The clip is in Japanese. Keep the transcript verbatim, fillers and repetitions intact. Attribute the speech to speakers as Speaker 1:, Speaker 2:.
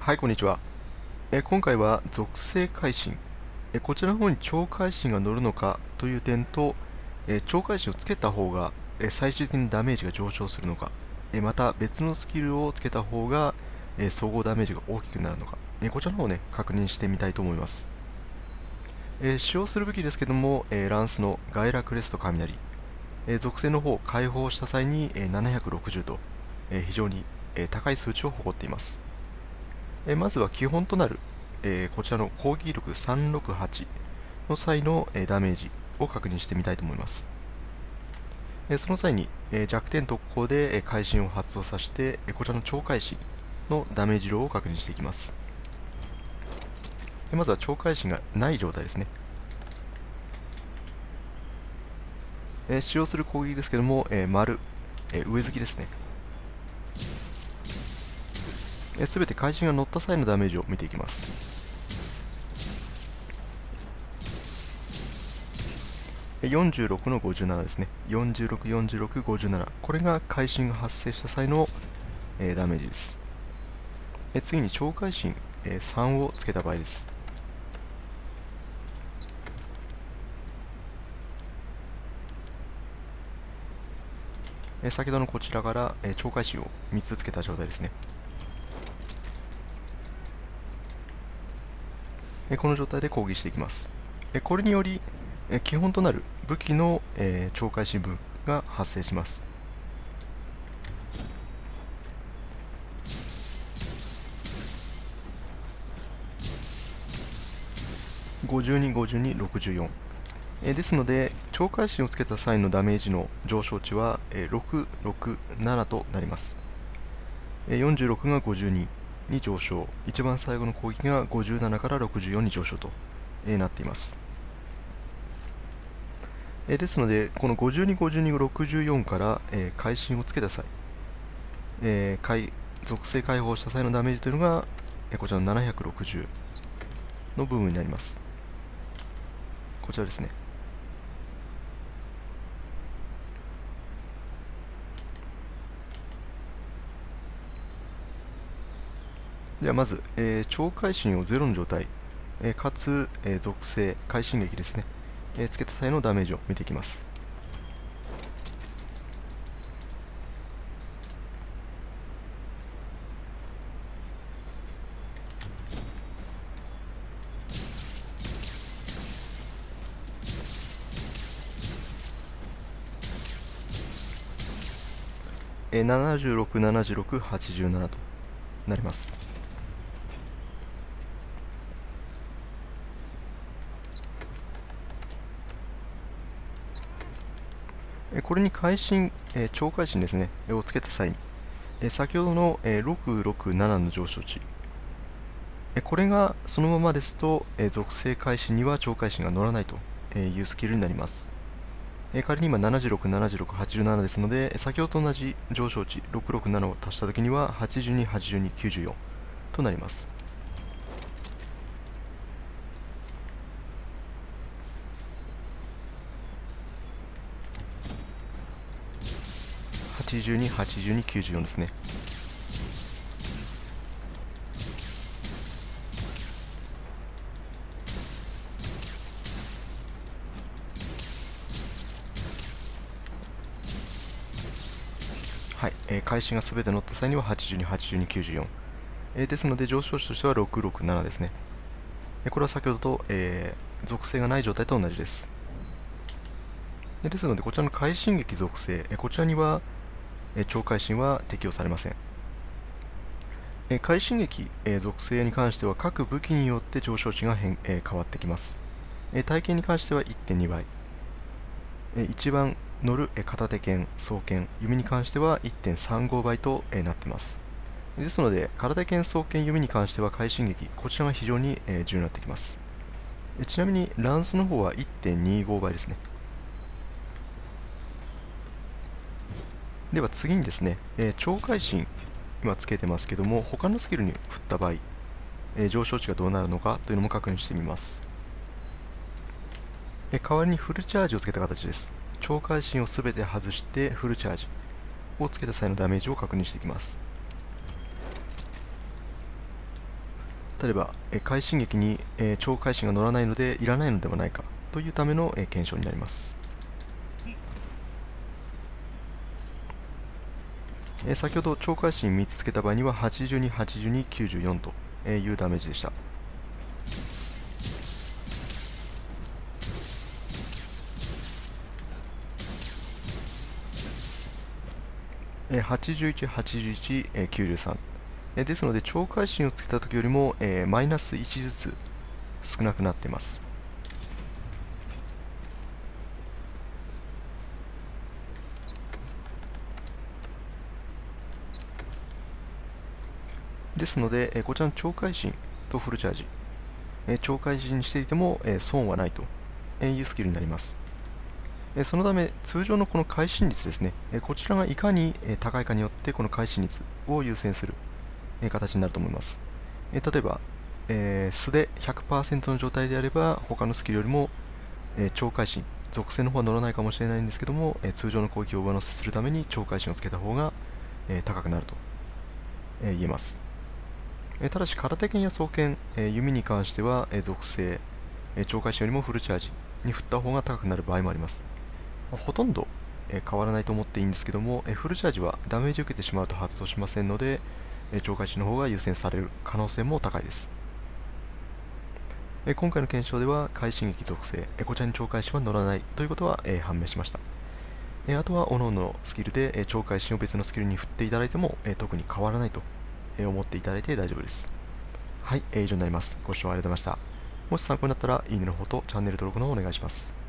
Speaker 1: はい、こんにちは。えー今回は属性改新。えーこちらの方に超改新が乗るのかという点と、えー超改新をつけた方が、えー最終的にダメージが上昇するのか、えーまた別のスキルをつけた方が、えー総合ダメージが大きくなるのか、えーこちらの方をね、確認してみたいと思います。えー使用する武器ですけども、えーランスのガイラクレスト雷、えー属性の方を解放した際に、えーななひゃくろくじゅうと、えー非常に、えー高い数値を誇っています。えまずは基本となる、えーこちらの攻撃力さんろくはちの際の、えーダメージを確認してみたいと思います。えーその際に、えー弱点特攻で、えー会心を発動させて、えーこちらの超会心のダメージ量を確認していきます。えーまずは超会心がない状態ですね。えー使用する攻撃ですけども、えー丸、えー上突きですね。すべて会心が乗った際のダメージを見ていきます。よんじゅうろくのごじゅうななですね。よんじゅうろく、よんじゅうろく、ごじゅうなな。これが会心が発生した際の、えーダメージです。え次に超会心、えさんをつけた場合です。え先ほどのこちらから、え超会心をみっつつけた状態ですね。えこの状態で攻撃していきます。えこれにより、え基本となる武器の、え超会心分が発生します。ごじゅうに、ごじゅうに、ろくじゅうよん。えですので、超会心をつけた際のダメージの上昇値は、えろく、ろく、ななとなります。えよんじゅうろくがごじゅうにに上昇、一番最後の攻撃がごじゅうななからろくじゅうよんに上昇と、えなっています。えですので、このごじゅうに、ごじゅうに、ろくじゅうよんから、えー、会心をつけた際、えー、属性解放した際のダメージというのが、えーこちらのななひゃくろくじゅうの部分になります。こちらですね。ではまず、えー超会心をゼロの状態、えーかつ、えー属性、会心撃ですね、えーつけた際のダメージを見ていきます。えーななじゅうろく、ななじゅうろく、はちじゅうななとなります。えーこれに会心、えー超会心ですね、えーをつけた際に、えー先ほどの、えーろくろくななの上昇値、えーこれがそのままですと、えー属性会心には超会心が乗らないというスキルになります。えー仮に今ななじゅうろく、ななじゅうろく、はちじゅうななですので、先ほどと同じ上昇値ろくろくななを足したときにははちじゅうに、はちじゅうに、きゅうじゅうよんとなります。はちじゅうに、はちじゅうに、きゅうじゅうよんですね。はい、えー、開始が全て乗った際にははちじゅうに、はちじゅうに、きゅうじゅうよん、えーですので上昇値としてはろくろくななですね。えーこれは先ほどと、えー属性がない状態と同じです。でですのでこちらの快進撃属性、えーこちらには、えー超快進は適用されません。えー快進撃、えー属性に関しては各武器によって上昇値が変,、えー変わってきます。えー体験に関してはいってんにばい、えー一番乗る、えー片手剣、双剣、弓に関してはいってんさんごばいと、えーなっています。ですので、体剣、双剣、弓に関しては快進撃、こちらが非常に、えー重要になってきます。えちなみに、ランスの方はいってんにごばいですね。では次にですね、えー超会心、今つけてますけども、他のスキルに振った場合、えー上昇値がどうなるのかというのも確認してみます。えー代わりにフルチャージをつけた形です。超会心をすべて外してフルチャージをつけた際のダメージを確認していきます。 例えば、え快進撃に、え超会心が乗らないのでいらないのではないかというための、え検証になります。え先ほど超会心みっつつけた場合にははちじゅうに、はちじゅうに、きゅうじゅうよんというダメージでした。はちじゅういち、はちじゅういち、きゅうじゅうさん。ですので、超会心をつけた時よりも、えマイナスいちずつ少なくなっています。ですので、こちらの超会心とフルチャージ、超会心にしていても損はないというスキルになります。そのため、通常のこの会心率ですね、こちらがいかに高いかによって、この会心率を優先する形になると思います。例えば、えー、素で ひゃくパーセント の状態であれば、他のスキルよりも、えー、超会心、属性の方は乗らないかもしれないんですけども、えー、通常の攻撃を上乗せするために超会心をつけた方が、えー、高くなると、えー、言えます。えー、ただし、空手剣や双剣、えー、弓に関しては、えー、属性、えー、超会心よりもフルチャージに振った方が高くなる場合もあります。まあ、ほとんど、えー、変わらないと思っていいんですけども、えー、フルチャージはダメージを受けてしまうと発動しませんので、えー、超会心の方が優先される可能性も高いです。今回の検証では快進撃属性、こちらに超回心は乗らないということは判明しました。あとは各々のスキルで超回心を別のスキルに振っていただいても特に変わらないと思っていただいて大丈夫です。はい、以上になります。ご視聴ありがとうございました。もし参考になったらいいねの方とチャンネル登録の方お願いします。